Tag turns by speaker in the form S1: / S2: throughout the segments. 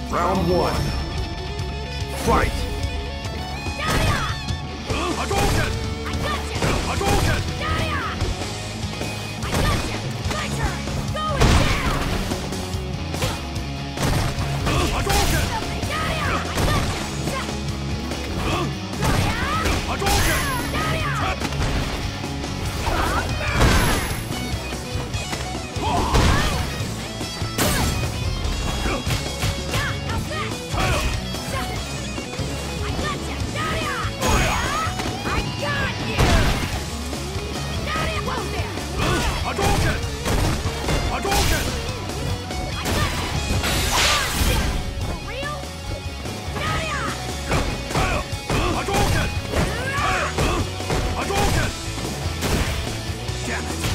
S1: Round one. Fight!
S2: Hadouken!
S3: I gotcha!
S2: Hadouken!
S3: I gotcha! My turn! Going down!
S2: Hadouken! Hadouken! Hadouken! Hadouken! Hadouken! Hadouken! Damn it!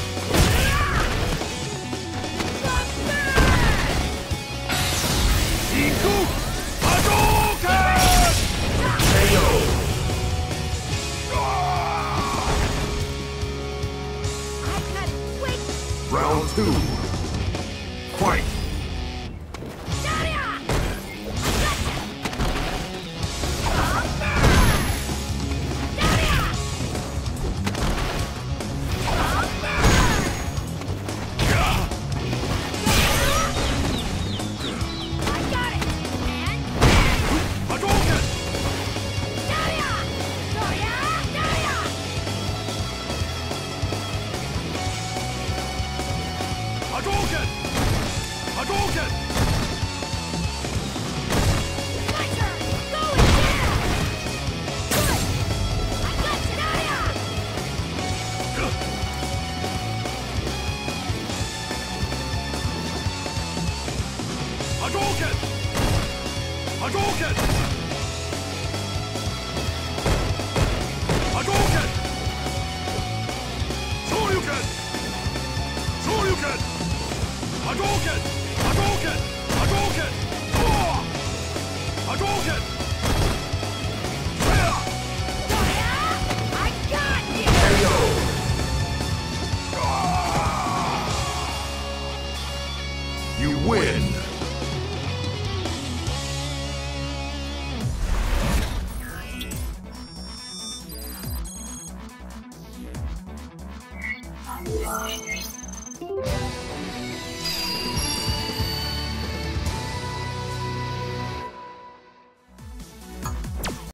S2: Iku! Hadouken!
S1: KO! Round two. Fight!
S2: Hadouken! Hadouken! Hadouken! Hadouken! Hadouken! Hadouken! Shoryuken! Shoryuken! Hadouken! Hadouken! Hadouken! Oh! Hadouken! Yeah!
S1: KO! You win!